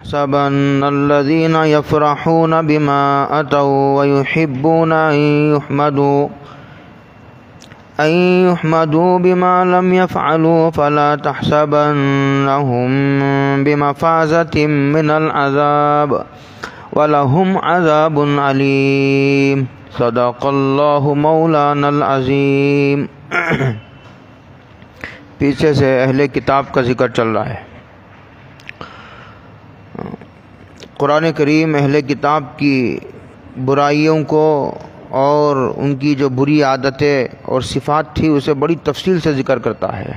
يحسبن الذين يفرحون بما أتوا ويحبون أن يحمدوا بما لم يفعلوا فلا تحسبنهم بمفازة من العذاب ولهم عذاب عليم صدق الله مولانا العظیم۔ پیچھے سے اہل کتاب کا ذکر چل رہا ہے۔ قرآن کریم اہل کتاب کی برائیوں کو اور ان کی جو بری عادتیں اور صفات تھی اسے بڑی تفصیل سے ذکر کرتا ہے،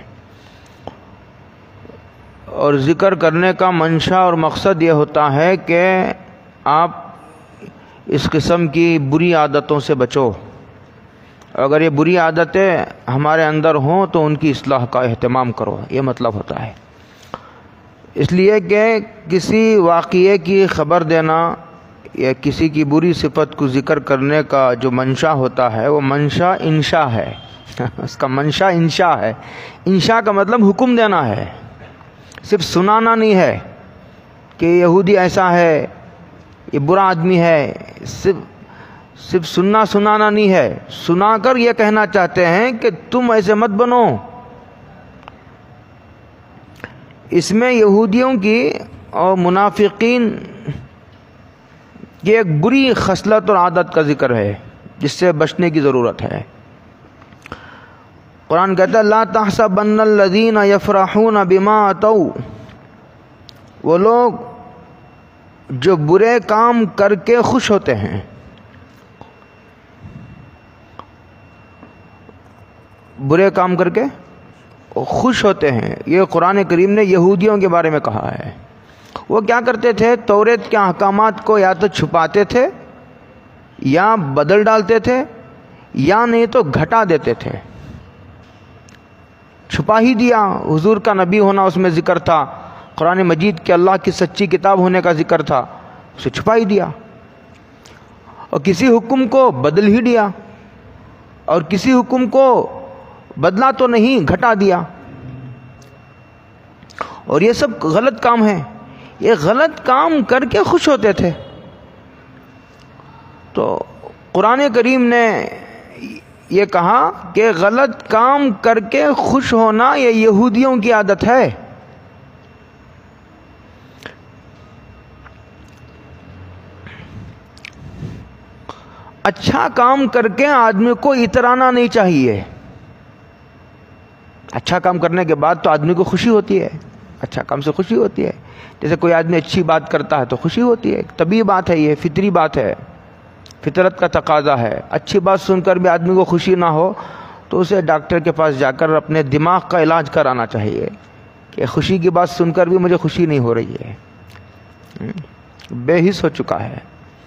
اور ذکر کرنے کا منشا اور مقصد یہ ہوتا ہے کہ آپ اس قسم کی بری عادتوں سے بچو۔ اگر یہ بری عادتیں ہمارے اندر ہوں تو ان کی اصلاح کا اہتمام کرو، یہ مطلب ہوتا ہے۔ اس لیے کہ کسی واقعے کی خبر دینا یا کسی کی بری صفت کو ذکر کرنے کا جو منشا ہوتا ہے وہ منشا انشا ہے، اس کا منشا انشا ہے۔ انشا کا مطلب حکم دینا ہے، صرف سنانا نہیں ہے کہ یہودی ایسا ہے، یہ برا آدمی ہے، صرف سنانا نہیں ہے، سنا کر یہ کہنا چاہتے ہیں کہ تم ایسے مت بنو۔ اس میں یہودیوں کی اور منافقین کی ایک بری خصلت اور عادت کا ذکر ہے جس سے بچنے کی ضرورت ہے۔ قرآن کہتا ہے لا تحسبن الذین یفرحون بما اتوا، وہ لوگ جو برے کام کر کے خوش ہوتے ہیں، برے کام کر کے خوش ہوتے ہیں، یہ قرآن کریم نے یہودیوں کے بارے میں کہا ہے۔ وہ کیا کرتے تھے؟ توریت کے احکامات کو یا تو چھپاتے تھے یا بدل ڈالتے تھے یا نہیں تو گھٹا دیتے تھے۔ چھپا ہی دیا، حضور کا نبی ہونا اس میں ذکر تھا، قرآن مجید کے اللہ کی سچی کتاب ہونے کا ذکر تھا، اسے چھپا ہی دیا، اور کسی حکم کو بدل ہی دیا، اور کسی حکم کو بدلا تو نہیں، گھٹا دیا۔ اور یہ سب غلط کام ہے، یہ غلط کام کر کے خوش ہوتے تھے۔ تو قرآن کریم نے یہ کہا کہ غلط کام کر کے خوش ہونا یہ یہودیوں کی عادت ہے۔ اچھا کام کر کے آدمی کو اترانا نہیں چاہیے۔ اچھا کام کرنے کے بعد تو آدمی کو خوشی ہوتی ہے، اچھا کام سے خوشی ہوتی ہے۔ جیسے کوئی آدمی اچھی بات کرتا ہے تو خوشی ہوتی ہے، طبیعی بات ہے، یہ فطری بات ہے، فطرت کا تقاضا ہے۔ اچھی بات سن کر بھی آدمی کو خوشی نہ ہو تو اسے ڈاکٹر کے پاس جا کر اپنے دماغ کا علاج کرانا چاہیے کہ خوشی کی بات سن کر بھی مجھے خوشی نہیں ہو رہی ہے، بے حس ہو چکا ہے۔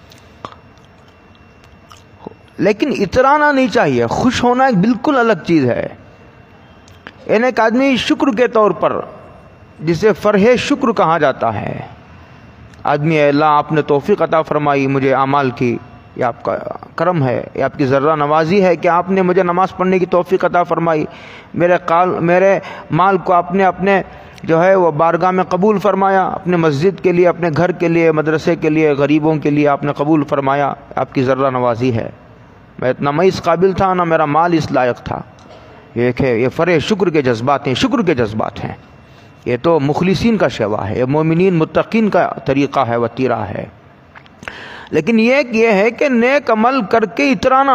لیکن اترانا نہیں چاہیے، خوش ہونا ایک بالکل الگ چیز ہے۔ ایک آدمی شکر کے طور پر، جسے فرح شکر کہا جاتا ہے، آدمی اے اللہ آپ نے توفیق عطا فرمائی مجھے اعمال کی، یہ آپ کا کرم ہے، یہ آپ کی ذرہ نوازی ہے کہ آپ نے مجھے نماز پڑھنے کی توفیق عطا فرمائی، میرے مال کو آپ نے اپنے جو ہے وہ بارگاہ میں قبول فرمایا، اپنے مسجد کے لیے، اپنے گھر کے لیے، مدرسے کے لیے، غریبوں کے لیے آپ نے قبول فرمایا، آپ کی ذرہ نوازی ہے۔ میں اس قابل تھا نہ میرا مال اس لائق تھا۔ یہ فرح شکر کے جذبات ہیں، شکر کے جذبات ہیں۔ یہ تو مخلصین کا شیوا ہے، یہ مومنین متقین کا طریقہ ہے، وتیرہ ہے۔ لیکن یہ ہے کہ نیک عمل کر کے اترانا،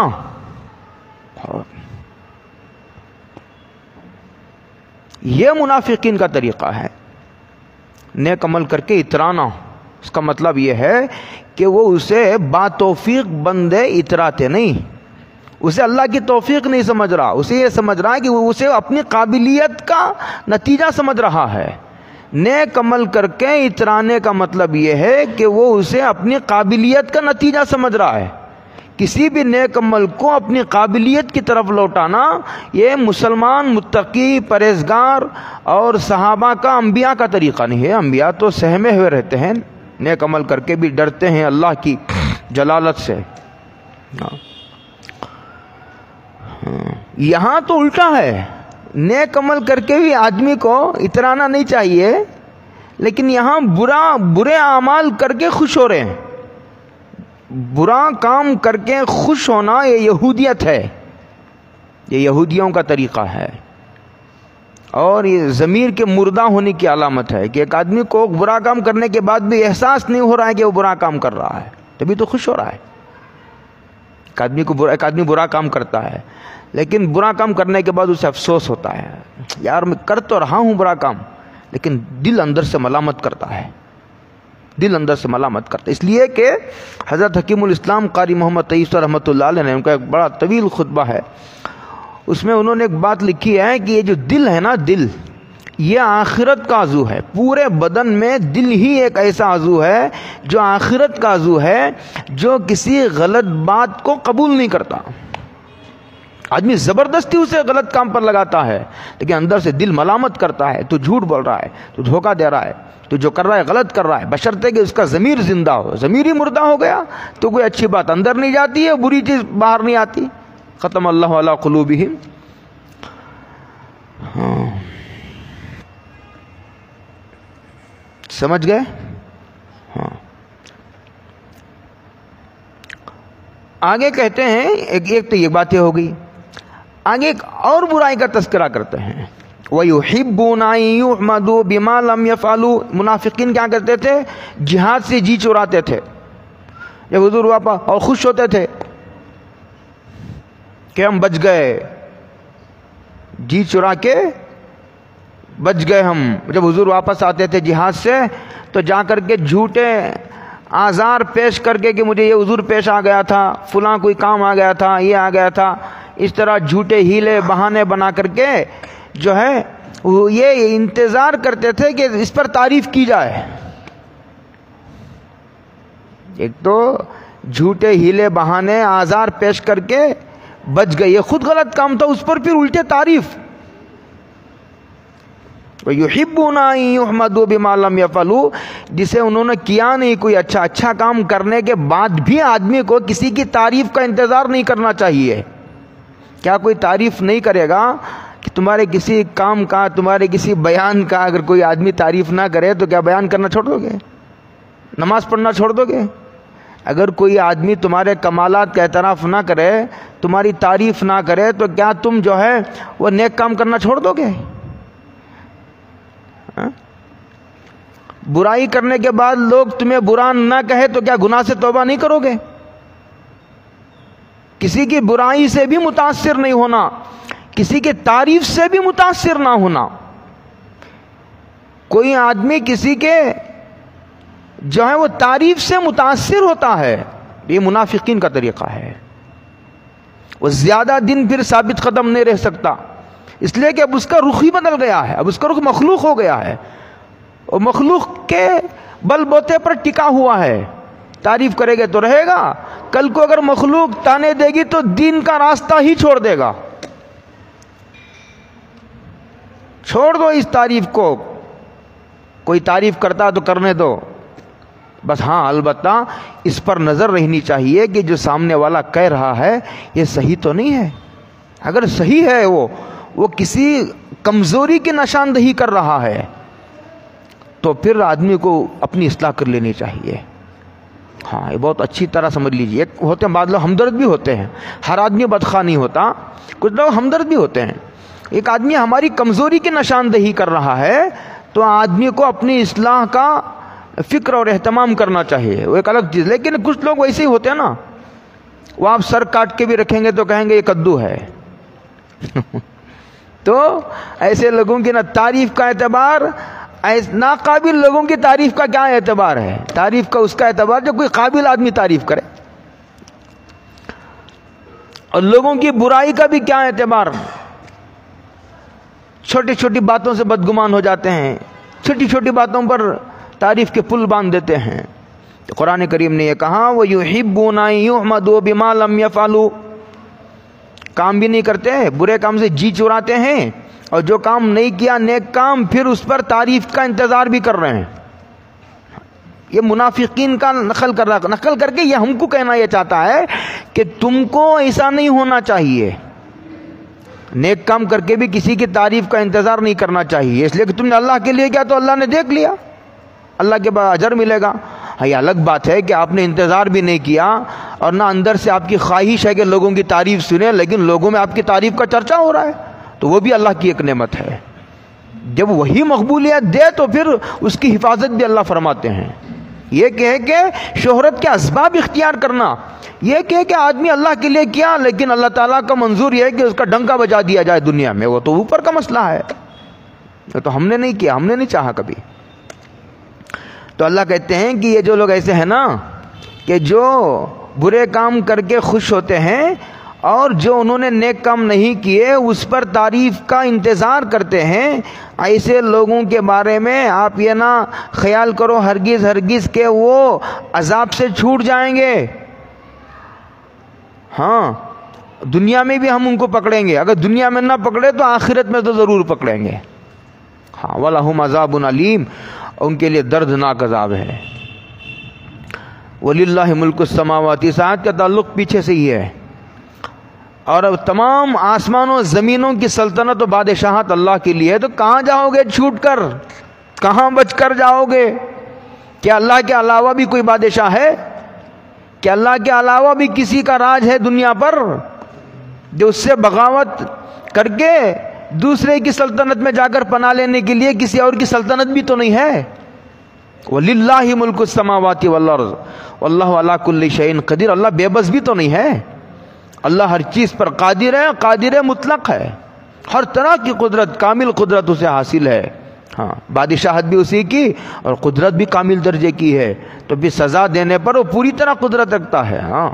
یہ منافقین کا طریقہ ہے۔ نیک عمل کر کے اترانا، اس کا مطلب یہ ہے کہ وہ اسے با توفیق بندے اتراتے نہیں، اسے اللہ کی توفیق نہیں سمجھ رہا، اسے یہ سمجھ رہا ہے کہ وہ اسے اپنی قابلیت کا نتیجہ سمجھ رہا ہے۔ نیک عمل کر کے اترانے کا مطلب یہ ہے کہ وہ اسے اپنی قابلیت کا نتیجہ سمجھ رہا ہے۔ کسی بھی نیک عمل کو اپنی قابلیت کی طرف لوٹانا یہ مسلمان متقی پرہیزگار اور صحابہ کا، انبیاء کا طریقہ نہیں ہے۔ انبیاء تو سہمے ہوئے رہتے ہیں، نیک عمل کر کے بھی ڈرتے ہیں اللہ کی جلالت سے۔ یہاں تو الٹا ہے، نیک عمل کر کے بھی آدمی کو اترانا نہیں چاہیے، لیکن یہاں برے اعمال کر کے خوش ہو رہے ہیں. برا کام کر کے خوش ہونا یہ یہودیت ہے، یہ یہودیوں کا طریقہ ہے، اور یہ ضمیر کے مردہ ہونے کی علامت ہے کہ ایک آدمی کو برا کام کرنے کے بعد بھی احساس نہیں ہو رہا ہے کہ وہ برا کام کر رہا ہے، تبھی تو خوش ہو رہا ہے. ایک آدمی برا کام کرتا ہے لیکن برا کام کرنے کے بعد اسے افسوس ہوتا ہے، یار میں کر تو رہا ہوں برا کام، لیکن دل اندر سے ملامت کرتا ہے، دل اندر سے ملامت کرتا ہے. اس لیے کہ حضرت حکیم الاسلام قاری محمد تیسر رحمۃ اللہ علیہ نے، ان کا ایک بڑا طویل خطبہ ہے، اس میں انہوں نے ایک بات لکھی ہے کہ یہ جو دل ہے نا، دل یہ آخرت کا عضو ہے. پورے بدن میں دل ہی ایک ایسا عضو ہے جو آخرت کا عضو ہے، جو کسی غلط بات کو قبول نہیں کرتا. آدمی زبردستی اسے غلط کام پر لگاتا ہے لیکن اندر سے دل ملامت کرتا ہے، تو جھوٹ بول رہا ہے، تو دھوکہ دے رہا ہے، تو جو کر رہا ہے غلط کر رہا ہے، بشرطے کہ اس کا ضمیر زندہ ہو. ضمیر ہی مردہ ہو گیا تو کوئی اچھی بات اندر نہیں جاتی ہے، بری چیز باہر نہیں آتی. ختم اللہ علی قلوبہم. سمجھ گئے؟ ہاں. آگے کہتے ہیں ایک تو یہ باتیں ہو گئی، آگے ایک اور برائی کا تذکرہ کرتے ہیں. وَيُحِبُّونَ أَن يُحْمَدُوا بِمَا لَمْ يَفْعَلُوا. منافقین کیا کرتے تھے؟ جہاد سے جی چراتے تھے. جب حضور واپس اور خوش ہوتے تھے کہ ہم بچ گئے، جی چرا کے بچ گئے ہم. جب حضور واپس آتے تھے جہاد سے تو جا کر کے جھوٹے آزار پیش کر کے کہ مجھے یہ حضور پیش آ گیا تھا، فلاں کوئی کام آ گیا تھا، یہ آ گیا تھا، اس طرح جھوٹے ہیلے بہانے بنا کر کے جو ہے وہ یہ انتظار کرتے تھے کہ اس پر تعریف کی جائے. ایک تو جھوٹے ہیلے بہانے آزار پیش کر کے بچ گئے، یہ خود غلط کام تھا، اس پر پھر الٹے تعریف. وَيُحِبُّونَ أَن يُحْمَدُوا بِمَا لَمْ يَفْعَلُوا. جسے انہوں نے کیا نہیں، کوئی اچھا کام کرنے کے بعد بھی آدمی کو کسی کی تعریف کا انتظار نہیں کرنا چاہیے. کیا کوئی تعریف نہیں کرے گا کہ تمہارے کسی کام کا، تمہارے کسی بیان کا اگر کوئی آدمی تعریف نہ کرے تو کیا بیان کرنا چھوڑ دو گے؟ نماز پڑھنا چھوڑ دو گے؟ اگر کوئی آدمی تمہارے کمالات کا اعتراف نہ کرے، تمہاری تعریف نہ کرے، تو کیا تم جو ہے وہ نیک کام کرنا چھوڑ دو گے؟ برائی کرنے کے بعد لوگ تمہیں برا نہ کہے تو کیا گناہ سے توبہ نہیں کرو گے؟ کسی کی برائی سے بھی متاثر نہیں ہونا، کسی کی تعریف سے بھی متاثر نہ ہونا. کوئی آدمی کسی کے جو ہے وہ تعریف سے متاثر ہوتا ہے، یہ منافقین کا طریقہ ہے. وہ زیادہ دن پھر ثابت قدم نہیں رہ سکتا، اس لیے کہ اب اس کا رخ ہی بدل گیا ہے، اب اس کا رخ مخلوق ہو گیا ہے، اور مخلوق کے بل بوتے پر ٹکا ہوا ہے. تعریف کرے گے تو رہے گا، کل کو اگر مخلوق تانے دے گی تو دین کا راستہ ہی چھوڑ دے گا. چھوڑ دو اس تعریف کو، کوئی تعریف کرتا تو کرنے دو بس. ہاں البتہ اس پر نظر رہنی چاہیے کہ جو سامنے والا کہہ رہا ہے یہ صحیح تو نہیں ہے. اگر صحیح ہے وہ کسی کمزوری کی نشاندہی کر رہا ہے تو پھر آدمی کو اپنی اصلاح کر لینی چاہیے. ہاں یہ بہت اچھی طرح سمجھ لیجیے. ایک ہوتے ہیں بعض لوگ ہمدرد بھی ہوتے ہیں، ہر آدمی بدخواہ نہیں ہوتا، کچھ لوگ ہمدرد بھی ہوتے ہیں. ایک آدمی ہماری کمزوری کی نشاندہی کر رہا ہے تو آدمی کو اپنی اصلاح کا فکر اور اہتمام کرنا چاہیے، وہ ایک الگ چیز. لیکن کچھ لوگ ویسے ہی ہوتے ہیں نا، وہ آپ سر کاٹ کے بھی رکھیں گے تو کہیں گے یہ کدو ہے. تو ایسے لوگوں کی نہ تعریف کا اعتبار، ناقابل لوگوں کی تعریف کا کیا اعتبار ہے؟ تعریف کا اس کا اعتبار جو کوئی قابل آدمی تعریف کرے. اور لوگوں کی برائی کا بھی کیا اعتبار؟ چھوٹی چھوٹی باتوں سے بدگمان ہو جاتے ہیں، چھوٹی چھوٹی باتوں پر تعریف کے پل باندھ دیتے ہیں. تو قرآن کریم نے یہ کہا وَيُحِبُّونَ أَن يُحْمَدُوا بِمَا لَمْ يَفْعَلُوا. کام بھی نہیں کرتے، برے کام سے جی چراتے ہیں، اور جو کام نہیں کیا نیک کام پھر اس پر تعریف کا انتظار بھی کر رہے ہیں. یہ منافقین کا نقل کر کے یہ ہم کو کہنا یہ چاہتا ہے کہ تم کو ایسا نہیں ہونا چاہیے. نیک کام کر کے بھی کسی کی تعریف کا انتظار نہیں کرنا چاہیے، اس لیے کہ تم نے اللہ کے لیے کیا تو اللہ نے دیکھ لیا. اللہ کے بعد اجر ملے گا. یہ الگ بات ہے کہ آپ نے انتظار بھی نہیں کیا اور نہ اندر سے آپ کی خواہش ہے کہ لوگوں کی تعریف سنیں، لیکن لوگوں میں آپ کی تعریف کا چرچا ہو رہا ہے، تو وہ بھی اللہ کی ایک نعمت ہے. جب وہی مقبولیت دے تو پھر اس کی حفاظت بھی اللہ فرماتے ہیں. یہ کہ شہرت کے اسباب اختیار کرنا، یہ کہ آدمی اللہ کے لیے کیا لیکن اللہ تعالیٰ کا منظور یہ ہے کہ اس کا ڈنکا بجا دیا جائے دنیا میں، وہ تو اوپر کا مسئلہ ہے، تو ہم نے نہیں کیا، ہم نے نہیں چاہا کبھی. تو اللہ کہتے ہیں کہ یہ جو لوگ ایسے ہیں نا کہ جو برے کام کر کے خوش ہوتے ہیں اور جو انہوں نے نیک کام نہیں کیے اس پر تعریف کا انتظار کرتے ہیں، ایسے لوگوں کے بارے میں آپ یہ نہ خیال کرو ہرگز ہرگز کہ وہ عذاب سے چھوٹ جائیں گے. ہاں دنیا میں بھی ہم ان کو پکڑیں گے، اگر دنیا میں نہ پکڑے تو آخرت میں تو ضرور پکڑیں گے. ہاں وَلَهُمْ عَذَابٌ عَلِيمٌ، ان کے لیے دردناک عذاب ہے. وَلِلَّهِ مُلْكُ السَّمَاوَاتِ، اس آیت کا تعلق پیچھے سے ہی ہے. اور اب تمام آسمانوں زمینوں کی سلطنت و بادشاہت اللہ کے لیے ہے، تو کہاں جاؤ گے چھوٹ کر، کہاں بچ کر جاؤ گے؟ کیا اللہ کے علاوہ بھی کوئی بادشاہ ہے؟ کیا اللہ کے علاوہ بھی کسی کا راج ہے دنیا پر جو اس سے بغاوت کر کے دوسرے کی سلطنت میں جا کر پناہ لینے کے لیے کسی اور کی سلطنت بھی تو نہیں ہے؟ وَلِلَّهِ مُلْكُ السَّمَاوَاتِ وَالْأَرْضِ وَاللَّهُ عَلَى كُلِّ شَيْءٍ قَدِيرٌ. اللہ بے بس بھی تو نہیں ہے، اللہ ہر چیز پر قادر ہے، قادر مطلق ہے، ہر طرح کی قدرت، کامل قدرت اسے حاصل ہے. ہاں بادشاہت بھی اسی کی اور قدرت بھی کامل درجے کی ہے، تو بھی سزا دینے پر وہ پوری طرح قدرت رکھتا ہے. ہاں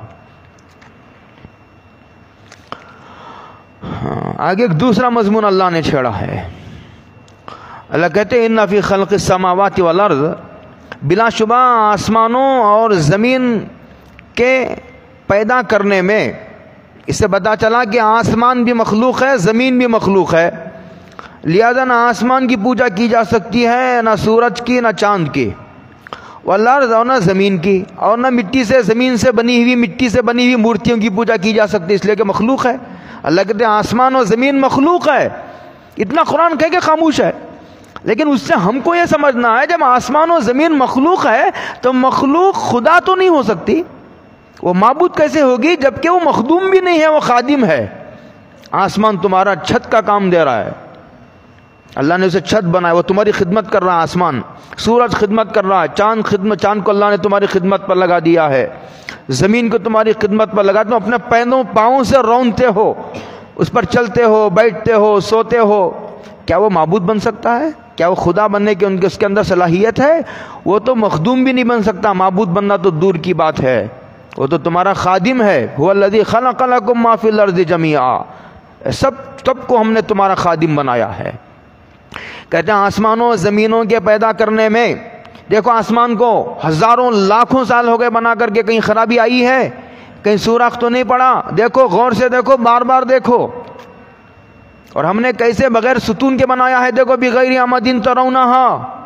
آگے ایک دوسرا مضمون اللہ نے چھیڑا ہے. اللہ کہتے ہیں اِنَّ فِي خَلْقِ السَّمَاوَاتِ وَالْأَرْضِ، بلا شبہ آسمانوں اور زمین کے پیدا کرنے میں، اس سے پتہ چلا کہ آسمان بھی مخلوق ہے، زمین بھی مخلوق ہے، لہذا نہ آسمان کی پوجا کی جا سکتی ہے، نہ سورج کی، نہ چاند کی، والارض، اور نہ زمین کی، اور نہ مٹی سے، زمین سے بنی ہوئی، مٹی سے بنی ہوئی مورتیوں کی پوجا کی جا سکتی، اس لیے کہ مخلوق ہے. اللہ کہتے ہیں آسمان اور زمین مخلوق ہے. اتنا قرآن کہہ کے خاموش ہے، لیکن اس سے ہم کو یہ سمجھنا ہے جب آسمان و زمین مخلوق ہے تو مخلوق خدا تو نہیں ہو سکتی، وہ معبود کیسے ہوگی جبکہ وہ مخدوم بھی نہیں ہے، وہ خادم ہے. آسمان تمہارا چھت کا کام دے رہا ہے، اللہ نے اسے چھت بنایا، وہ تمہاری خدمت کر رہا ہے. آسمان، سورج خدمت کر رہا ہے، چاند کو اللہ نے تمہاری خدمت پر لگا دیا ہے، زمین کو تمہاری خدمت پر لگا. تم اپنے پاؤں سے رونتے ہو، اس پر چلتے ہو، بیٹھتے ہو، سوتے ہو. کیا وہ معبود بن سکتا ہے؟ کیا وہ خدا بننے کی اس کے اندر صلاحیت ہے؟ وہ تو مخدوم بھی نہیں بن سکتا، معبود بننا تو دور کی بات ہے، وہ تو تمہارا خادم ہے. هو الذی خلق لکم ما فی الارض جمیعا، سب کو ہم نے تمہارا خادم بنایا ہے. کہتے ہیں آسمانوں زمینوں کے پیدا کرنے میں، دیکھو آسمان کو ہزاروں لاکھوں سال ہو گئے بنا کر کے، کہیں خرابی آئی ہے؟ کہیں سوراخ تو نہیں پڑا؟ دیکھو غور سے دیکھو، بار بار دیکھو. اور ہم نے کیسے بغیر ستون کے بنایا ہے، دیکھو بغیر عمد ترونہا.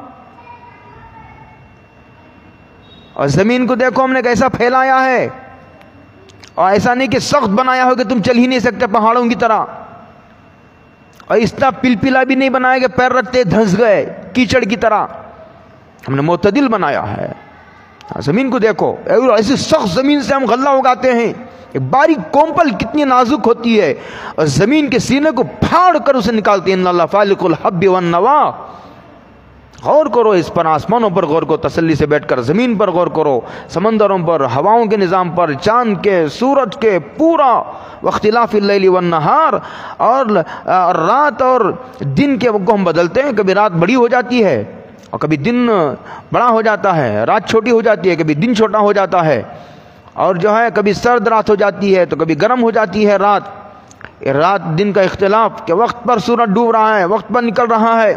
اور زمین کو دیکھو ہم نے کیسا پھیلایا ہے، اور ایسا نہیں کہ سخت بنایا ہو کہ تم چل ہی نہیں سکتے پہاڑوں کی طرح، اور اس طرح پلپلا بھی نہیں بنایا کہ پیر رکھتے دھنس گئے کیچڑ کی طرح. ہم نے معتدل بنایا ہے. زمین کو دیکھو، ایسی سخت زمین سے ہم غلہ اگاتے ہیں، ایک باریک کومپل کتنی نازک ہوتی ہے، اور زمین کے سینے کو پھاڑ کر اسے نکالتے ہیں. ان اللہ فالق الحب والنوا. غور کرو اس پر، آسمانوں پر غور کرو تسلی سے بیٹھ کر، زمین پر غور کرو، سمندروں پر، ہواؤں کے نظام پر، چاند کے، سورج کے، پورا واختلاف اللیل والنہار، اور رات اور دن کے وقت کو ہم بدلتے ہیں. کبھی رات بڑی ہو جاتی ہے اور کبھی دن بڑا ہو جاتا ہے، رات چھوٹی ہو جاتی ہے، کبھی دن چھوٹا ہو جاتا ہے، اور جو ہے کبھی سرد رات ہو جاتی ہے تو کبھی گرم ہو جاتی ہے رات. رات دن کا اختلاف کہ وقت پر سورج ڈوب رہا ہے، وقت پر نکل رہا ہے.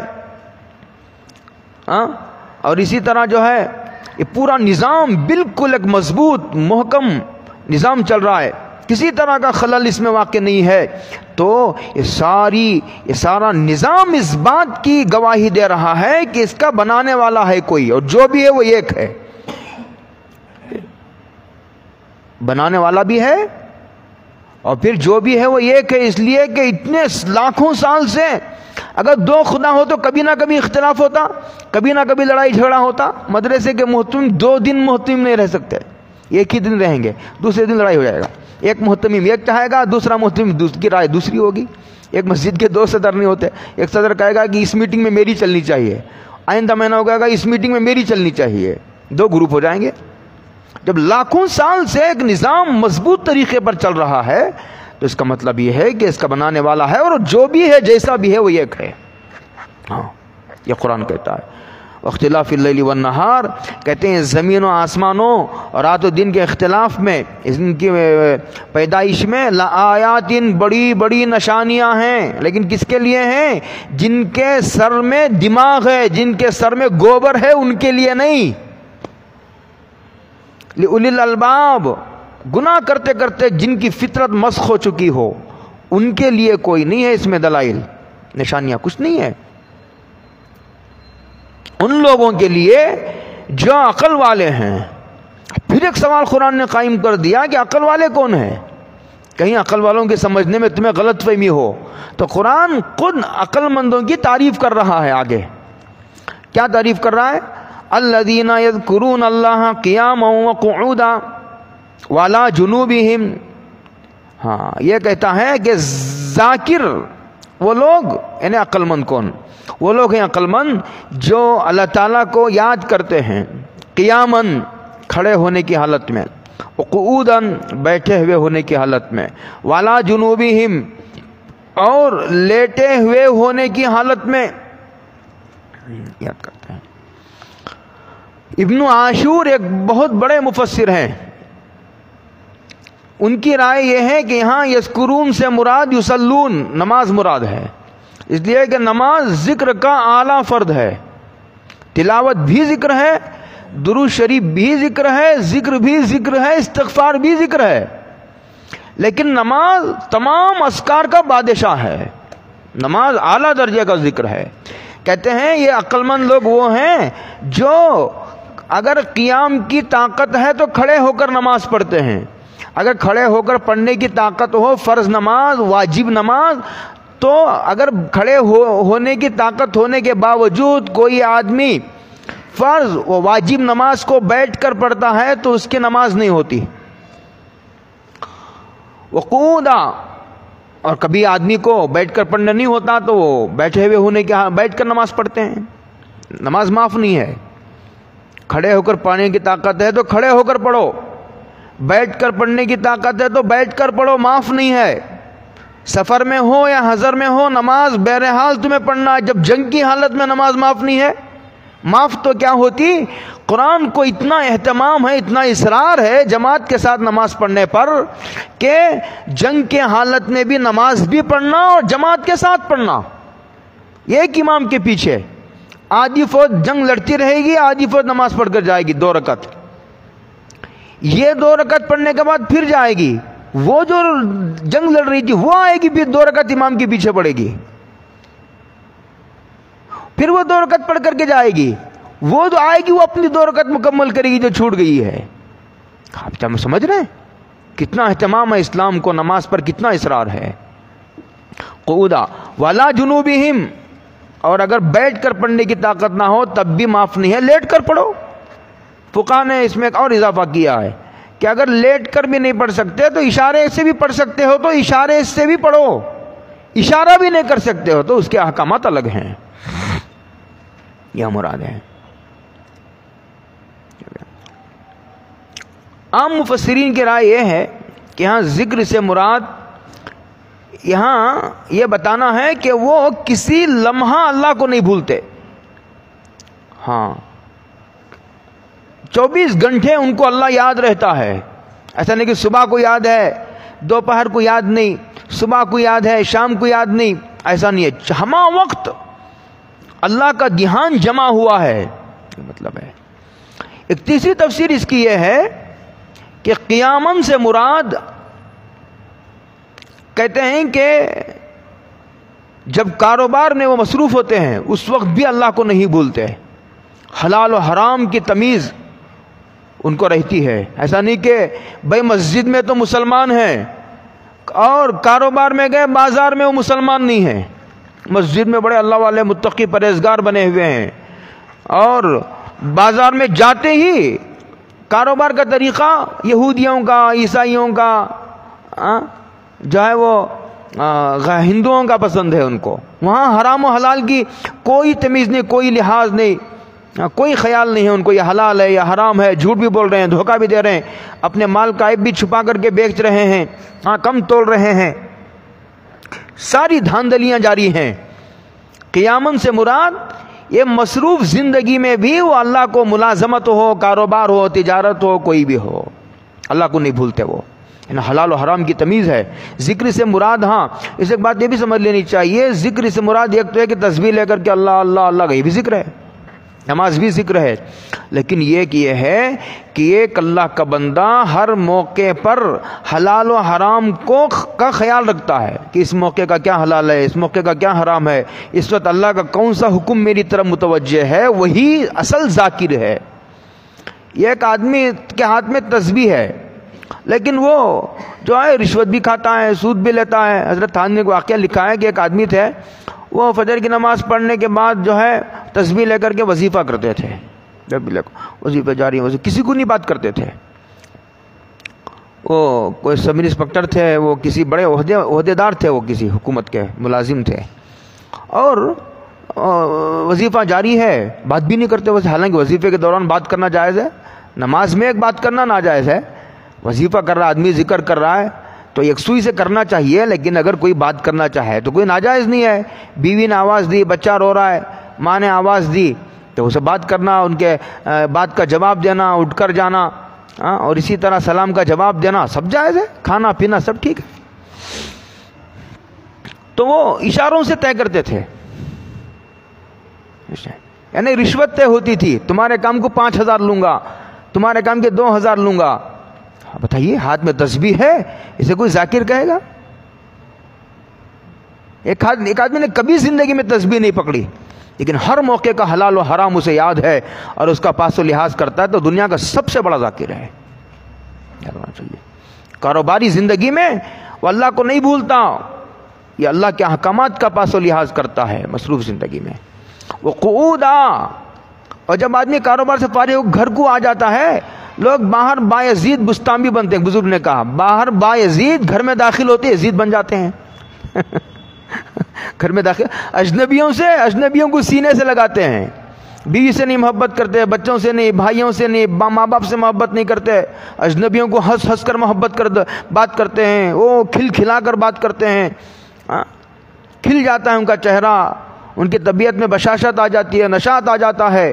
اور اسی طرح جو ہے یہ پورا نظام بالکل ایک مضبوط محکم نظام چل رہا ہے، کسی طرح کا خلل اس میں واقع نہیں ہے. تو یہ سارا نظام اس بات کی گواہی دے رہا ہے کہ اس کا بنانے والا ہے کوئی، اور جو بھی ہے وہ ایک ہے. بنانے والا بھی ہے اور پھر جو بھی ہے وہ ایک ہے، اس لیے کہ اتنے لاکھوں سال سے اگر دو خدا ہو تو کبھی نہ کبھی اختلاف ہوتا، کبھی نہ کبھی لڑائی جھگڑا ہوتا. مدرسے کے محتمم 2 دن محتمم نہیں رہ سکتے، ایک ہی دن رہیں گے، دوسرے دن لڑائی ہو جائے گا. ایک محتمم ایک چاہے گا، دوسرا محتمم کی رائے دوسری ہوگی. ایک مسجد کے 2 صدر نہیں ہوتے. ایک صدر کہے گا کہ اس میٹنگ میں میری چلنی چاہیے، آئندہ مہینہ ہو گا اس میٹنگ میں میری چلنی چاہیے. 2 گروپ ہو جائیں گے. جب لاکھوں سال سے ایک نظام مضبوط طریقے پر چل رہا ہے تو اس کا مطلب یہ ہے کہ اس کا بنانے والا ہے، اور جو بھی ہے جیسا بھی ہے وہ ایک ہے. ہاں یہ قرآن کہتا ہے. اختلاف اللیل والنہار، کہتے ہیں زمین و آسمانوں اور رات و دن کے اختلاف میں، ان کی پیدائش میں لآیات، بڑی بڑی نشانیاں ہیں. لیکن کس کے لیے ہیں؟ جن کے سر میں دماغ ہے، جن کے سر میں گوبر ہے، ان کے لیے نہیں. لأولی الالباب، گناہ کرتے کرتے جن کی فطرت مسخ ہو چکی ہو، ان کے لیے کوئی نہیں ہے اس میں دلائل، نشانیاں کچھ نہیں ہے. ان لوگوں کے لیے جو عقل والے ہیں. پھر ایک سوال قرآن نے قائم کر دیا کہ عقل والے کون ہیں؟ کہیں عقل والوں کے سمجھنے میں تمہیں غلط فہمی ہو تو قرآن خود عقل مندوں کی تعریف کر رہا ہے. آگے کیا تعریف کر رہا ہے؟ الذین یذکرون اللہ قیاما وقعودا وعلی جنوبہم. ہاں یہ کہتا ہے کہ ذاکر وہ لوگ، یعنی عقل مند کون؟ وہ لوگ ہیں عقل مند جو اللہ تعالیٰ کو یاد کرتے ہیں قیاماً، کھڑے ہونے کی حالت میں، وقعوداً، بیٹھے ہوئے ہونے کی حالت میں، وعلی جنوبہم، اور لیٹے ہوئے ہونے کی حالت میں یاد کرتے ہیں. ابن عاشور ایک بہت بڑے مفسر ہیں. ان کی رائے یہ ہے کہ یہاں یذکرون سے مراد یصلون، نماز مراد ہے. اس لیے کہ نماز ذکر کا اعلیٰ فرد ہے. تلاوت بھی ذکر ہے، درود شریف بھی ذکر ہے، ذکر بھی ذکر ہے، استغفار بھی ذکر ہے. لیکن نماز تمام اذکار کا بادشاہ ہے. نماز اعلیٰ درجے کا ذکر ہے. کہتے ہیں یہ عقل مند لوگ وہ ہیں جو اگر قیام کی طاقت ہے تو کھڑے ہو کر نماز پڑھتے ہیں. اگر کھڑے ہو کر پڑھنے کی طاقت ہو، فرض نماز، واجب نماز، تو اگر کھڑے ہونے کی طاقت ہونے کے باوجود کوئی آدمی فرض و واجب نماز کو بیٹھ کر پڑھتا ہے تو اس کی نماز نہیں ہوتی. وقودا، اور کبھی آدمی کو بیٹھ کر پڑھنا نہیں ہوتا تو وہ بیٹھے ہوئے ہونے کے بیٹھ کر نماز پڑھتے ہیں، نماز معاف نہیں ہے. کھڑے ہو کر پڑھنے کی طاقت ہے تو کھڑے ہو کر پڑھو، بیٹھ کر پڑھنے کی طاقت ہے تو بیٹھ کر پڑھو، معاف نہیں ہے. سفر میں ہو یا حضر میں ہو، نماز بہرحال تمہیں پڑھنا ہے. جب جنگ کی حالت میں نماز معاف نہیں ہے، معاف تو کیا ہوتی؟ قرآن کو اتنا اہتمام ہے، اتنا اصرار ہے جماعت کے ساتھ نماز پڑھنے پر کہ جنگ کے حالت میں بھی نماز بھی پڑھنا اور جماعت کے ساتھ پڑھنا، ایک امام کے پیچھے. آدھی فوج جنگ لڑتی رہے گی، آدھی فوج نماز پڑھ کر جائے گی 2 رکعت. یہ 2 رکعت پڑھنے کے بعد پھر جائے گی، وہ جو جنگ لڑ رہی تھی وہ آئے گی، پھر 2 رکعت امام کے پیچھے پڑے گی، پھر وہ 2 رکعت پڑھ کر کے جائے گی. وہ جو آئے گی وہ اپنی 2 رکعت مکمل کرے گی جو چھوٹ گئی ہے. آپ کیا سمجھ رہے ہیں کتنا اہتمام ہے اسلام کو، نماز پر کتنا اصرار ہے. قعودا وعلی جنوبہم، اور اگر بیٹھ کر پڑھنے کی طاقت نہ ہو تب بھی معاف نہیں ہے، لیٹ کر پڑھو. فقہا نے اس میں ایک اور اضافہ کیا ہے کہ اگر لیٹ کر بھی نہیں پڑھ سکتے تو اشارے سے بھی پڑھ سکتے ہو تو اشارے سے بھی پڑھو. اشارہ بھی نہیں کر سکتے ہو تو اس کے احکامات الگ ہیں. یہ مراد ہے. عام مفسرین کی رائے یہ ہے کہ یہاں ذکر سے مراد یہاں یہ بتانا ہے کہ وہ کسی لمحہ اللہ کو نہیں بھولتے. ہاں 24 گھنٹے ان کو اللہ یاد رہتا ہے. ایسا نہیں کہ صبح کو یاد ہے، دوپہر کو یاد نہیں، صبح کو یاد ہے، شام کو یاد نہیں، ایسا نہیں ہے. ہمہ وقت اللہ کا دھیان جمع ہوا ہے، مطلب ہے. ایک تیسری تفسیر اس کی یہ ہے کہ قیامن سے مراد کہتے ہیں کہ جب کاروبار میں وہ مصروف ہوتے ہیں اس وقت بھی اللہ کو نہیں بھولتے. حلال و حرام کی تمیز ان کو رہتی ہے. ایسا نہیں کہ بھائی مسجد میں تو مسلمان ہیں اور کاروبار میں گئے بازار میں وہ مسلمان نہیں ہیں. مسجد میں بڑے اللہ والے متقی پرہیزگار بنے ہوئے ہیں، اور بازار میں جاتے ہی کاروبار کا طریقہ یہودیوں کا، عیسائیوں کا، جو ہے وہ ہندوؤں کا پسند ہے ان کو. وہاں حرام و حلال کی کوئی تمیز نہیں، کوئی لحاظ نہیں، کوئی خیال نہیں ہے ان کو یہ حلال ہے یا حرام ہے. جھوٹ بھی بول رہے ہیں، دھوکہ بھی دے رہے ہیں، اپنے مال کا عیب بھی چھپا کر کے بیچ رہے ہیں، کم تول رہے ہیں. ساری دھاندلیاں جاری ہیں. قیامت سے مراد یہ مصروف زندگی میں بھی وہ اللہ کو ملازمت ہو، کاروبار ہو، تجارت ہو، کوئی بھی ہو، اللہ کو نہیں بھولتے. وہ حلال و حرام کی تمیز ہے. ذکر سے مراد، اس ایک بات یہ بھی سمجھ لینی چاہیے، ذکر سے مراد ایک تو ہے کہ تسبیح لے کر کے اللہ اللہ اللہ کا یہ بھی ذکر ہے، نماز بھی ذکر ہے، لیکن یہ ہے کہ ایک اللہ کا بندہ ہر موقع پر حلال و حرام کا خیال رکھتا ہے کہ اس موقع کا کیا حلال ہے، اس موقع کا کیا حرام ہے، اس وقت اللہ کا کون سا حکم میری طرف متوجہ ہے. وہی اصل ذاکر ہے. یہ ایک آدمی کے ہاتھ میں تسبیح ہے، لیکن وہ جو ہے رشوت بھی کھاتا ہے، سود بھی لیتا ہے. حضرت تھانوی نے واقعہ لکھا ہے کہ ایک آدمی تھے، وہ فجر کی نماز پڑھنے کے بعد جو ہے تسبیح لے کر کے وظیفہ کرتے تھے. وظیفہ جاری، کسی کو نہیں بات کرتے تھے. وہ کوئی سب انسپکٹر تھے، وہ کسی بڑے عہدیدار تھے، وہ کسی حکومت کے ملازم تھے، اور وظیفہ جاری ہے، بات بھی نہیں کرتے. حالانکہ وظیفے کے دوران بات کرنا جائز ہے، نماز میں ایک بات کرنا ناجائز ہے. وظیفہ کر رہا آدمی، ذکر کر رہا ہے تو یکسوئی سے کرنا چاہیے، لیکن اگر کوئی بات کرنا چاہے تو کوئی ناجائز نہیں ہے. بیوی نے آواز دی، بچہ رو رہا ہے، ماں نے آواز دی تو اسے بات کرنا، ان کے بات کا جواب دینا، اٹھ کر جانا، اور اسی طرح سلام کا جواب دینا سب جائز ہے. کھانا پینا سب ٹھیک ہے. تو وہ اشاروں سے طے کرتے تھے، یعنی رشوت طے ہوتی تھی، تمہارے کام کو 5,000 لوں گا، تمہارے کام کے 2,000 لوں گا. بتائیے، ہاتھ میں تسبیح ہے، اسے کوئی ذاکر کہے گا؟ ایک آدمی نے کبھی زندگی میں تسبیح نہیں پکڑی، لیکن ہر موقع کا حلال و حرام اسے یاد ہے اور اس کا پاس و لحاظ کرتا ہے، تو دنیا کا سب سے بڑا ذاکر ہے. کاروباری زندگی میں وہ اللہ کو نہیں بھولتا، یہ اللہ کے احکامات کا پاس و لحاظ کرتا ہے. مصروف زندگی میں وہ قعودا، اور جب آدمی کاروبار سے فارغ ہو گھر کو آ جاتا ہے، لوگ باہر با یزید بستامی بنتے ہیں. بزرگ نے کہا باہر با یزید، گھر میں داخل ہوتے یزید بن جاتے ہیں. گھر میں داخل اجنبیوں کو سینے سے لگاتے ہیں. بیوی سے نہیں محبت کرتے، بچوں سے نہیں، بھائیوں سے نہیں، ماں باپ سے محبت نہیں کرتے. اجنبیوں کو ہنس کر محبت بات کرتے ہیں، وہ کھلا کر بات کرتے ہیں. کھل جاتا ہے ان کا چہرہ، ان کی طبیعت میں بشاشت آ جاتی ہے، نشاط آ جاتا ہے،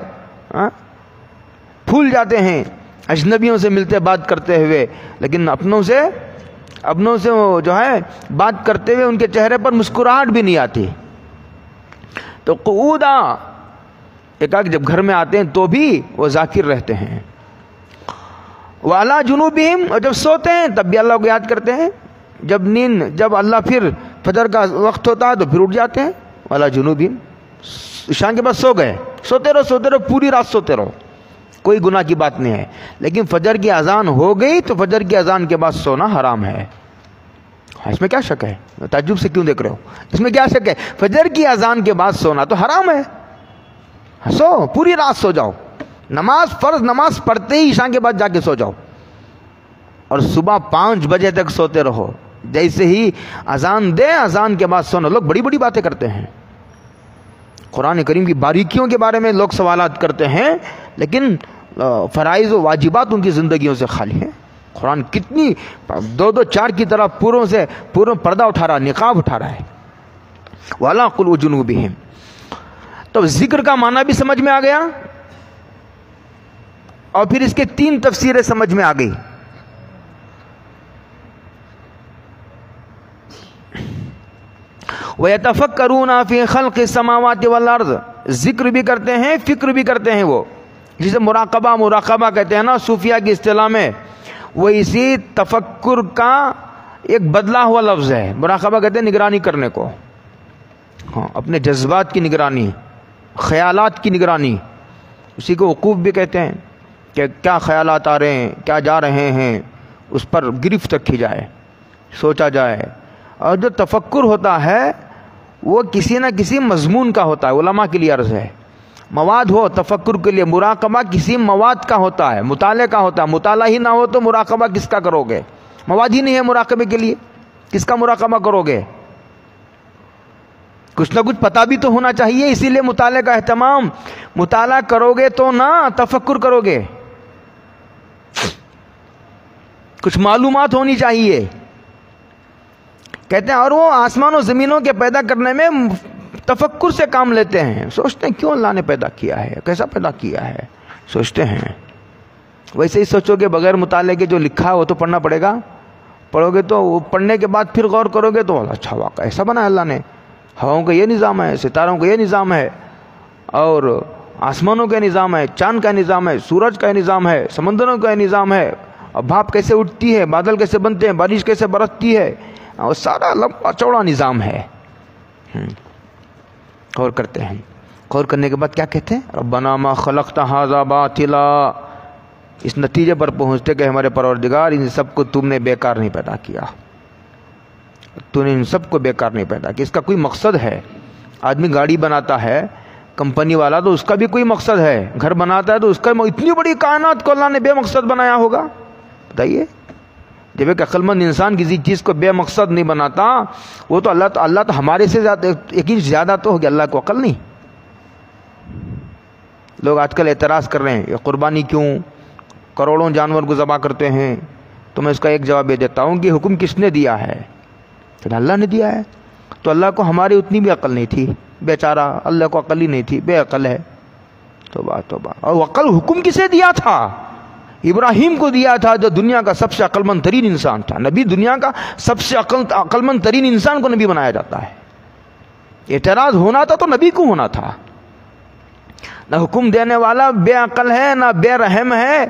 پھول جاتے ہیں اجنبیوں سے ملتے بات کرتے ہوئے. لیکن اپنوں سے وہ جو ہے بات کرتے ہوئے ان کے چہرے پر مسکراہٹ بھی نہیں آتی. تو قعودا، ایک جب گھر میں آتے ہیں تو بھی وہ ذاکر رہتے ہیں. وعلی جنوبہم، اور جب سوتے ہیں تب بھی اللہ کو یاد کرتے ہیں. جب اللہ پھر فجر کا وقت ہوتا ہے تو پھر اٹھ جاتے ہیں. وعلی جنوبہم، عشاء کے بعد سو گئے، سوتے رہو، پوری رات سوتے رہو، کوئی گناہ کی بات نہیں ہے. لیکن فجر کی اذان ہو گئی تو فجر کی اذان کے بعد سونا حرام ہے. اس میں کیا شک ہے؟ تعجب سے کیوں دیکھ رہے ہو؟ اس میں کیا شک ہے؟ فجر کی اذان کے بعد سونا تو حرام ہے. سو، پوری رات سو جاؤ، فرض نماز پڑھتے ہی عشاء کے بعد جا کے سو جاؤ، اور صبح 5 بجے تک سوتے رہو. جیسے ہی اذان دے، اذان کے بعد سونا. لوگ بڑی بڑی باتیں کرتے ہیں، قرآن کریم کی باریکیوں کے بارے میں لوگ سوالات کرتے ہیں، لیکن فرائض و واجبات ان کی زندگیوں سے خالی ہیں. قرآن کتنی 2 4 کی طرح پورا پردہ اٹھا رہا، نقاب اٹھا رہا ہے. وَعَلَىٰ قُلُوبِ جُنُوبِهِمْ. تو ذکر کا معنی بھی سمجھ میں آ گیا، اور پھر اس کے 3 تفسیریں سمجھ میں آ گئی. وَيَتَفَكَّرُونَ فِي خَلْقِ السَّمَاوَاتِ وَالْأَرْضِ، ذکر بھی کرتے ہیں، فکر بھی کرتے ہیں. وہ جسے مراقبہ کہتے ہیں نا صوفیہ کی اصطلاح میں، وہ اسی تفکر کا ایک بدلا ہوا لفظ ہے. مراقبہ کہتے ہیں نگرانی کرنے کو، اپنے جذبات کی نگرانی، خیالات کی نگرانی. اسی کو وقوف بھی کہتے ہیں، کہ کیا خیالات آ رہے ہیں، کیا جا رہے ہیں، اس پر گرفت رکھی جائے، سوچا جائے. اور جو تفکر ہوتا ہے وہ کسی نہ کسی مضمون کا ہوتا ہے. علماء کے لیے عرض ہے مواد ہو تفکر کے لیے, مراقبہ کسی مواد کا ہوتا ہے, مطالعے کا ہوتا ہے. مطالعہ ہی نہ ہو تو مراقبہ کس کا کرو گے؟ مواد ہی نہیں ہے مراقبے کے لیے, کس کا مراقبہ کرو گے؟ کچھ نہ کچھ پتہ بھی تو ہونا چاہیے. اسی لیے مطالعے کا اہتمام. مطالعہ کرو گے تو نہ تفکر کرو گے, کچھ معلومات ہونی چاہیے. کہتے ہیں اور وہ آسمان و زمینوں کے پیدا کرنے میں تفکر سے کام لیتے ہیں. سوچتے ہیں کیوں اللہ نے پیدا کیا ہے, کیسا پیدا کیا ہے, سوچتے ہیں. ویسے ہی سوچو کہ بغیر مطالعے کے جو لکھا ہے وہ تو پڑھنا پڑے گا. پڑھو گے تو وہ پڑھنے کے بعد پھر غور کرو گے تو اچھا واقعہ ایسا بنا ہے اللہ نے. ہواؤں کا یہ نظام ہے, ستاروں کا یہ نظام ہے, اور آسمانوں کا نظام ہے, چاند کا نظام ہے, سورج کا نظام ہے, سمندروں کا نظام ہے, اور بھاپ کیسے اٹھتی ہے, بادل کیسے بنتے ہیں, بارش کیسے برستی ہے, اور سارا لمبا چوڑا نظام ہے. غور کرتے ہیں. غور کرنے کے بعد کیا کہتے ہیں؟ ربنا ما خلقت ھذا باطلا. اس نتیجے پر پہنچتے کہ ہمارے پروردگار ان سب کو تم نے بیکار نہیں پیدا کیا. تو نے ان سب کو بیکار نہیں پیدا کیا. اس کا کوئی مقصد ہے. آدمی گاڑی بناتا ہے کمپنی والا تو اس کا بھی کوئی مقصد ہے. گھر بناتا ہے تو اس کا, اتنی بڑی کائنات کو اللہ نے بے مقصد بنایا ہوگا؟ بتائیے. جب ایک عقل مند انسان کسی چیز کو بے مقصد نہیں بناتا, وہ تو اللہ تو ہمارے سے زیادہ, ایک انچ زیادہ تو ہوگی, اللہ کو عقل نہیں. لوگ آج کل اعتراض کر رہے ہیں یہ قربانی کیوں, کروڑوں جانور کو ذبح کرتے ہیں. تو میں اس کا ایک جواب یہ دیتا ہوں کہ حکم کس نے دیا ہے؟ کہ اللہ نے دیا ہے. تو اللہ کو ہماری اتنی بھی عقل نہیں تھی, بیچارہ اللہ کو عقل ہی نہیں تھی, بے عقل ہے. توبہ توبہ. اور عقل حکم کسے دیا تھا؟ ابراہیم کو دیا تھا, جو دنیا کا سب سے عقل مند ترین انسان تھا. نبی دنیا کا سب سے عقل مند ترین انسان کو نبی بنایا جاتا ہے. اعتراض ہونا تھا تو نبی کو ہونا تھا. نہ حکم دینے والا بے عقل ہے, نہ بے رحم ہے,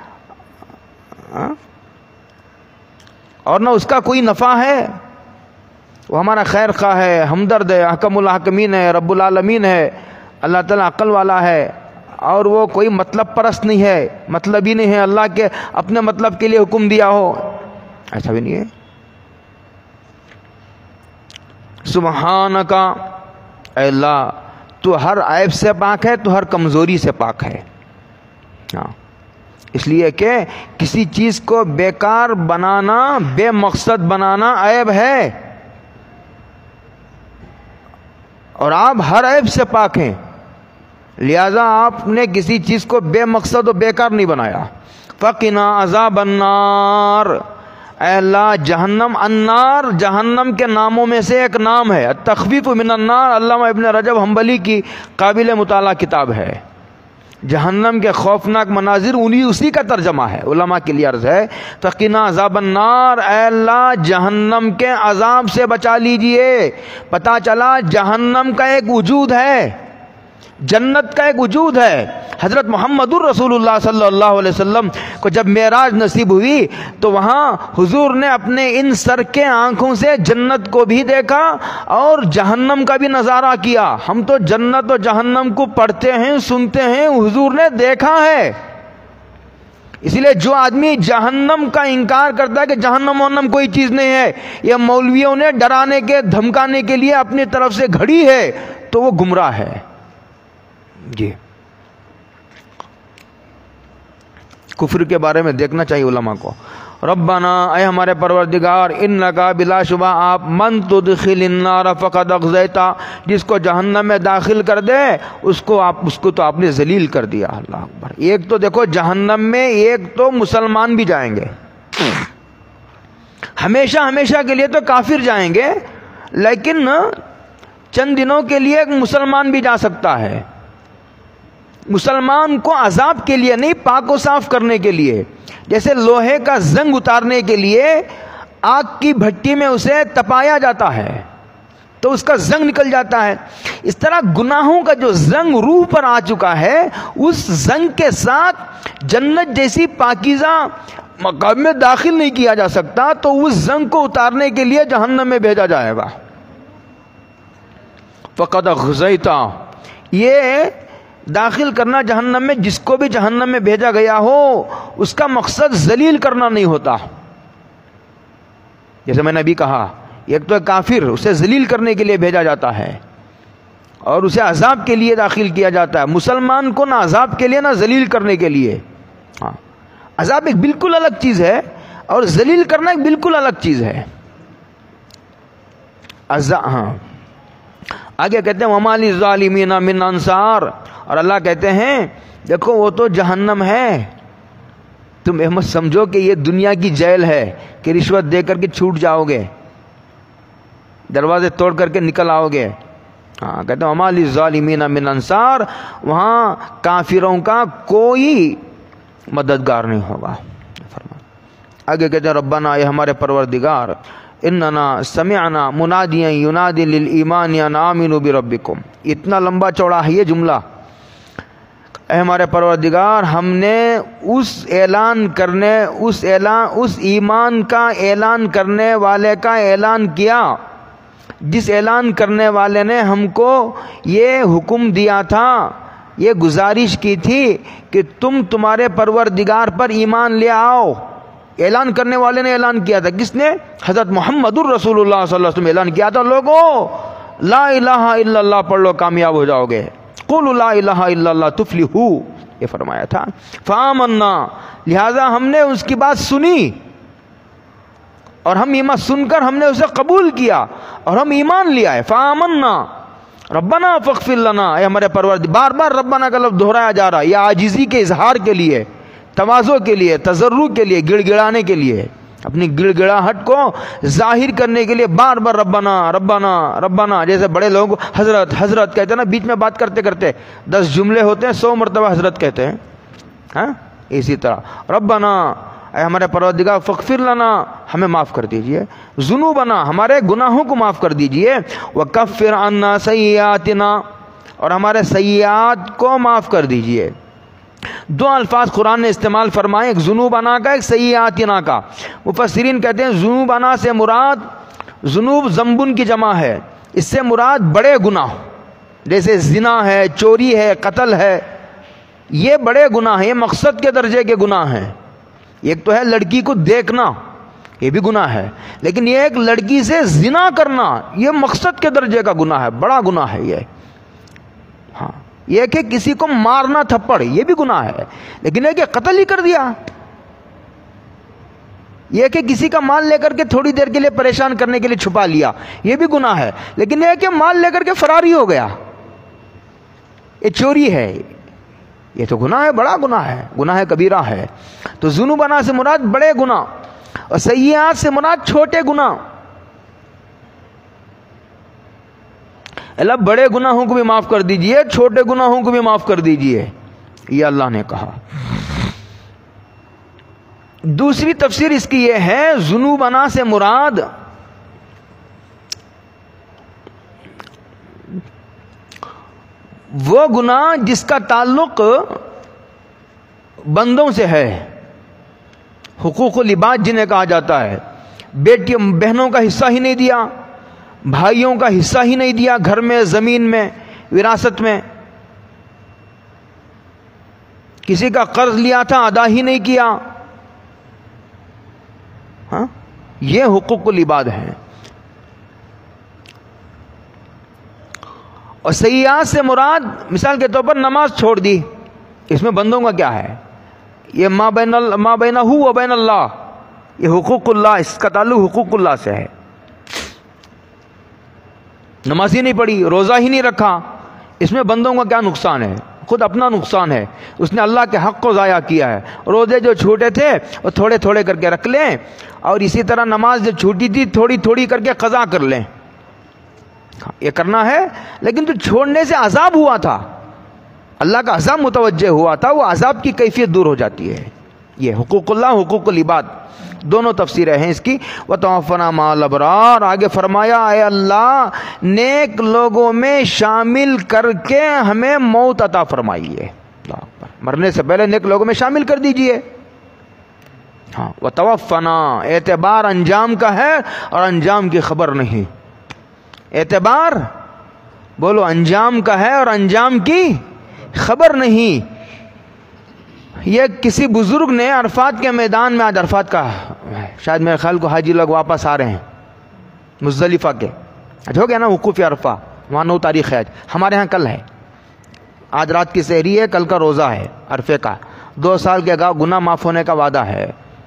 اور نہ اس کا کوئی نفع ہے. وہ ہمارا خیر خواہ ہے, ہمدرد ہے, حکم الحاکمین ہے, رب العالمین ہے. اللہ تعالیٰ عقل والا ہے, اور وہ کوئی مطلب پرست نہیں ہے, مطلب ہی نہیں ہے اللہ کے اپنے مطلب کے لیے حکم دیا ہو, ایسا بھی نہیں ہے. سبحانک, اے اللہ تو ہر عیب سے پاک ہے, تو ہر کمزوری سے پاک ہے. ہاں, اس لیے کہ کسی چیز کو بیکار بنانا, بے مقصد بنانا عیب ہے, اور آپ ہر عیب سے پاک ہیں. لہذا آپ نے کسی چیز کو بے مقصد و بیکار نہیں بنایا. فقنا عذاب النار, اے اللہ جہنم, النار جہنم کے ناموں میں سے ایک نام ہے. التخفیف من النار علامہ ابن رجب حنبلی کی قابل مطالعہ کتاب ہے. جہنم کے خوفناک مناظر اسی کا ترجمہ ہے. علماء کے لیے عرض ہے فقنا عذاب النار, اے اللہ جہنم کے عذاب سے بچا لیجئے. پتہ چلا جہنم کا ایک وجود ہے, جنت کا ایک وجود ہے. حضرت محمد الرسول اللہ صلی اللہ علیہ وسلم کو جب معراج نصیب ہوئی تو وہاں حضور نے اپنے ان سر کے آنکھوں سے جنت کو بھی دیکھا اور جہنم کا بھی نظارہ کیا. ہم تو جنت و جہنم کو پڑھتے ہیں, سنتے ہیں, حضور نے دیکھا ہے. اسی لیے جو آدمی جہنم کا انکار کرتا ہے کہ جہنم ونم کوئی چیز نہیں ہے, یہ مولویوں نے ڈرانے کے دھمکانے کے لیے اپنی طرف سے گھڑی ہے, تو وہ گمراہ ہے. جی, کفر کے بارے میں دیکھنا چاہیے علماء کو. ربنا, اے ہمارے پروردگار, انکا بلا شبہ آپ, من تدخل النار فقد اخزیتا, جس کو جہنم میں داخل کر دے اس کو تو آپ نے ذلیل کر دیا. اللہ اکبر. ایک تو دیکھو جہنم میں ایک تو مسلمان بھی جائیں گے, ہمیشہ کے لیے تو کافر جائیں گے, لیکن چند دنوں کے لیے ایک مسلمان بھی جا سکتا ہے. مسلمان کو عذاب کے لیے نہیں, پاک و صاف کرنے کے لیے. جیسے لوہے کا زنگ اتارنے کے لیے آگ کی بھٹی میں اسے تپایا جاتا ہے تو اس کا زنگ نکل جاتا ہے, اس طرح گناہوں کا جو زنگ روح پر آ چکا ہے, اس زنگ کے ساتھ جنت جیسی پاکیزہ مقام میں داخل نہیں کیا جا سکتا, تو اس زنگ کو اتارنے کے لیے جہنم میں بھیجا جائے گا. فقد اخزیتا, یہ داخل کرنا جہنم میں, جس کو بھی جہنم میں بھیجا گیا ہو اس کا مقصد ذلیل کرنا نہیں ہوتا. جیسے میں نے ابھی کہا ایک تو کافر، اسے ذلیل کرنے کے لیے بھیجا جاتا ہے اور اسے عذاب کے لیے داخل کیا جاتا ہے. مسلمان کو نہ عذاب کے لیے نہ ذلیل کرنے کے لیے. ہاں، عذاب ایک بالکل الگ چیز ہے اور ذلیل کرنا ایک بالکل الگ چیز ہے. ہاں، آگے کہتے ہیں وَمَا لِلظَّالِمِينَ مِنْ أَنصَارٍ، اور اللہ کہتے ہیں دیکھو وہ تو جہنم ہے، تم احمد سمجھو کہ یہ دنیا کی جیل ہے کہ رشوت دے کر کے چھوٹ جاؤ گے، دروازے توڑ کر کے نکل آؤ گے. ہاں، کہتے ہیں وَمَا لِلظَّالِمِينَ مِنْ أَنصَارٍ، وہاں کافروں کا کوئی مددگار نہیں ہوگا. آگے کہتے ہیں ربنا، اے ہمارے پروردگار، اننا سمعنا منادیا ینادی للایمان ان آمنوا بربکم. اتنا لمبا چوڑا ہے یہ جملہ. اے ہمارے پروردگار، ہم نے اس ایمان کا اعلان کرنے والے کا اعلان کیا جس اعلان کرنے والے نے ہم کو یہ حکم دیا تھا، یہ گزارش کی تھی کہ تمہارے پروردگار پر ایمان لے آؤ. اعلان کرنے والے نے اعلان کیا تھا. کس نے؟ حضرت محمد الرسول اللہ صلی اللہ علیہ وسلم اعلان کیا تھا، لوگوں لا الہ الا اللہ پڑھ لو کامیاب ہو جاؤ گے، قولوا لا الہ الا اللہ تفلحوا، یہ فرمایا تھا. فآمنا، لہذا ہم نے اس کی بات سنی اور ہم ایمان سن کر ہم نے اسے قبول کیا اور ہم ایمان لے آئے. فآمنا ربنا فاغفر لنا، اے ہمارے پروردگار. بار بار ربنا کا لفظ دہرایا جا رہا ہے، یہ عاجزی کے اظہار کے لیے، تواضع کے لیے، تضرع کے لیے، گڑ گڑانے کے لیے، اپنی گڑ گڑاہٹ کو ظاہر کرنے کے لیے بار بار ربنا ربنا ربنا. جیسے بڑے لوگ حضرت حضرت کہتے ہیں نا، بیچ میں بات کرتے کرتے 10 جملے ہوتے ہیں 100 مرتبہ حضرت کہتے ہیں. ہاں، اسی طرح ربنا، اے ہمارے پروردگار، فاغفر لنا، ہمیں معاف کر دیجئے، ذنوبنا، ہمارے گناہوں کو معاف کر دیجئے، وکفر عنا سیئاتنا، اور ہمارے سیئات کو معاف کر دیجئے. 2 الفاظ قرآن نے استعمال فرمائے، ایک ذنوبنا کا، ایک سیئاتنا کا. مفسرین کہتے ہیں ذنوبنا سے مراد ذنوب ذنبن کی جمع ہے، اس سے مراد بڑے گناہ جیسے زنا ہے، چوری ہے، قتل ہے. یہ بڑے گناہ ہیں، یہ مقصد کے درجے کے گناہ ہیں. ایک تو ہے لڑکی کو دیکھنا، یہ بھی گناہ ہے، لیکن یہ ایک لڑکی سے زنا کرنا، یہ مقصد کے درجے کا گناہ ہے، بڑا گناہ ہے یہ. ہاں، یہ کہ کسی کو مارنا تھپڑ، یہ بھی گناہ ہے، لیکن یہ کہ قتل ہی کر دیا. یہ کہ کسی کا مال لے کر کے تھوڑی دیر کے لیے پریشان کرنے کے لیے چھپا لیا، یہ بھی گناہ ہے، لیکن یہ کہ مال لے کر کے فرار ہی ہو گیا، یہ چوری ہے، یہ تو گناہ ہے، بڑا گناہ ہے، گناہ کبیرہ ہے. تو ذنوبنا سے مراد بڑے گناہ اور سیئات سے مراد چھوٹے گناہ. اللہ بڑے گناہوں کو بھی معاف کر دیجئے، چھوٹے گناہوں کو بھی معاف کر دیجئے، یہ اللہ نے کہا. دوسری تفسیر اس کی یہ ہے، ذنوبنا سے مراد وہ گناہ جس کا تعلق بندوں سے ہے، حقوق العباد جنہیں کہا جاتا ہے. بیٹی بہنوں کا حصہ ہی نہیں دیا، بھائیوں کا حصہ ہی نہیں دیا، گھر میں، زمین میں، وراثت میں. کسی کا قرض لیا تھا، ادا ہی نہیں کیا. ہاں، یہ حقوق العباد ہیں. اور سیئات سے مراد مثال کے طور پر نماز چھوڑ دی، اس میں بندوں کا کیا ہے؟ یہ ما بینہ و بین اللہ، یہ حقوق اللہ، اس کا تعلق حقوق اللہ سے ہے. نماز ہی نہیں پڑھی، روزہ ہی نہیں رکھا، اس میں بندوں کا کیا نقصان ہے؟ خود اپنا نقصان ہے، اس نے اللہ کے حق کو ضائع کیا ہے. روزے جو چھوٹے تھے وہ تھوڑے تھوڑے کر کے رکھ لیں، اور اسی طرح نماز جو چھوٹی تھی تھوڑی تھوڑی کر کے قضا کر لیں. یہ کرنا ہے، لیکن تو چھوڑنے سے عذاب ہوا تھا، اللہ کا عذاب متوجہ ہوا تھا، وہ عذاب کی کیفیت دور ہو جاتی ہے. یہ حقوق اللہ، حقوق العباد، دونوں تفسیریں ہیں اس کی. وَتَوَفَّنَا مَعَ الْأَبْرَارِ، آگے فرمایا اے اللہ نیک لوگوں میں شامل کر کے ہمیں موت عطا فرمائیے. مرنے سے پہلے نیک لوگوں میں شامل کر دیجئے. ہاں، وَتَوَفَّنَا، اعتبار انجام کا ہے اور انجام کی خبر نہیں. اعتبار بولو انجام کا ہے اور انجام کی خبر نہیں. یہ کسی بزرگ نے عرفات کے میدان میں، آج عرفات کا شاید میرے خیال کو حاجی لوگ واپس آ رہے ہیں، مزدلفہ کے. اچھا ہو گیا نا وقوف عرفہ, وہاں 9 تاریخ ہے. ہمارے ہاں کل ہے, آج رات کی سحری ہے, کل کا روزہ ہے عرفے کا. 2 سال کے گناہ معاف ہونے کا وعدہ ہے.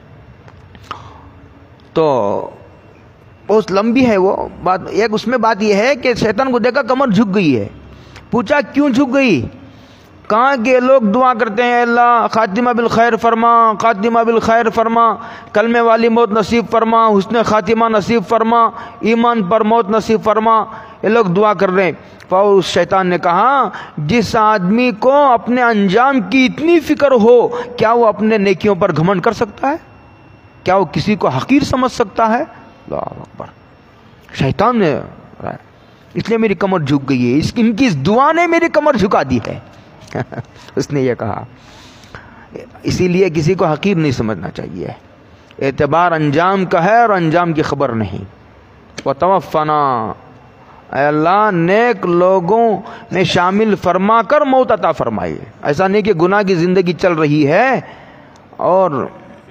تو بہت لمبی ہے وہ بات. ایک اس میں بات یہ ہے کہ شیطان کو دیکھا کمر جھک گئی ہے. پوچھا کیوں جھک گئی؟ کہاں کے لوگ دعا کرتے ہیں اللہ خاتمہ بالخیر فرما, خاتمہ بالخیر فرما, کلمے والی موت نصیب فرما, حسن خاتمہ نصیب فرما, ایمان پر موت نصیب فرما. یہ لوگ دعا کر رہے ہیں. اس شیطان نے کہا جس آدمی کو اپنے انجام کی اتنی فکر ہو, کیا وہ اپنے نیکیوں پر گھمنڈ کر سکتا ہے؟ کیا وہ کسی کو حقیر سمجھ سکتا ہے؟ اللہ اکبر. شیطان نے, اس لیے میری کمر جھک گئی ہے, ان کی اس دعا نے میری کمر جھکا دی ہے. اس نے یہ کہا. اسی لیے کسی کو حقیر نہیں سمجھنا چاہیے. اعتبار انجام کا ہے اور انجام کی خبر نہیں. وتوفنا, اے اللہ نیک لوگوں میں شامل فرما کر موت عطا فرمائیے. ایسا نہیں کہ گناہ کی زندگی چل رہی ہے اور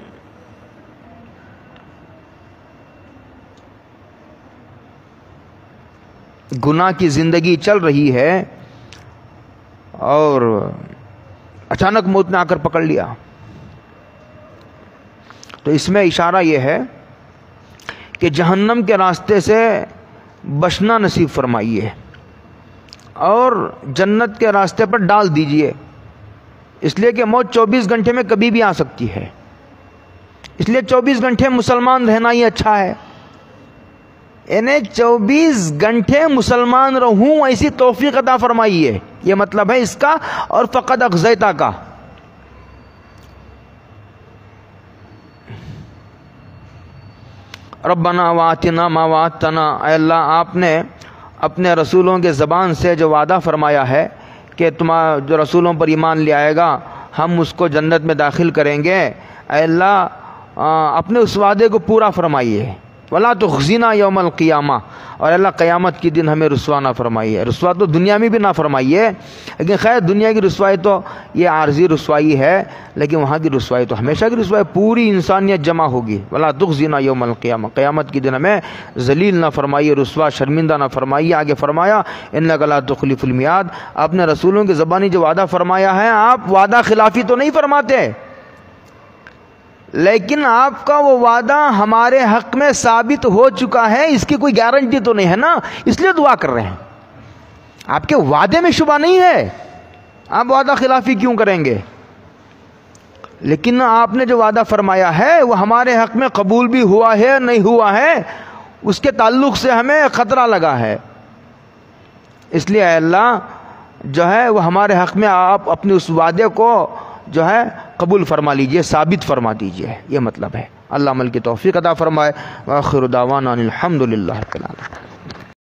گناہ کی زندگی چل رہی ہے اور اچانک موت نے آ کر پکڑ لیا. تو اس میں اشارہ یہ ہے کہ جہنم کے راستے سے بچنا نصیب فرمائیے اور جنت کے راستے پر ڈال دیجئے. اس لیے کہ موت 24 گھنٹے میں کبھی بھی آ سکتی ہے. اس لیے 24 گھنٹے مسلمان رہنا ہی اچھا ہے. انہیں 24 گھنٹے مسلمان رہوں ایسی توفیق عطا فرمائیے, یہ مطلب ہے اس کا. اور فقط اغزیتا کا, ربنا وآتنا ما وعدتنا, اے اللہ آپ نے اپنے رسولوں کے زبان سے جو وعدہ فرمایا ہے کہ تمہارا جو رسولوں پر ایمان لے آئے گا ہم اس کو جنت میں داخل کریں گے, اے اللہ اپنے اس وعدے کو پورا فرمائیے. ولا تخزنا یوم القیامہ, اور اللہ قیامت کی دن ہمیں رسوا نہ فرمائیے. رسوا تو دنیا میں بھی نہ فرمائیے, لیکن خیر دنیا کی رسوائی تو یہ عارضی رسوائی ہے, لیکن وہاں کی رسوائی تو ہمیشہ کی رسوائی, پوری انسانیت جمع ہوگی. ولا تخزنا یوم القیامہ, قیامت کی دن ہمیں ذلیل نہ فرمائیے, رسوا شرمندہ نہ فرمائیے. آگے فرمایا انک لا تخلف المیعاد, آپ نے رسولوں کی زبانی جو وعدہ فرمایا ہے آپ وعدہ خلافی تو نہیں فرماتے, لیکن آپ کا وہ وعدہ ہمارے حق میں ثابت ہو چکا ہے, اس کی کوئی گارنٹی تو نہیں ہے نا, اس لیے دعا کر رہے ہیں. آپ کے وعدے میں شبہ نہیں ہے, آپ وعدہ خلافی کیوں کریں گے؟ لیکن آپ نے جو وعدہ فرمایا ہے وہ ہمارے حق میں قبول بھی ہوا ہے نہیں ہوا ہے, اس کے تعلق سے ہمیں خطرہ لگا ہے. اس لیے اے اللہ جو ہے وہ ہمارے حق میں آپ اپنے اس وعدے کو جو ہے قبول فرما لیجئے, ثابت فرما دیجئے, یہ مطلب ہے. اللہ عمل کی توفیق عطا فرمائے. وآخر دعوانا الحمد للہ رب العالمین.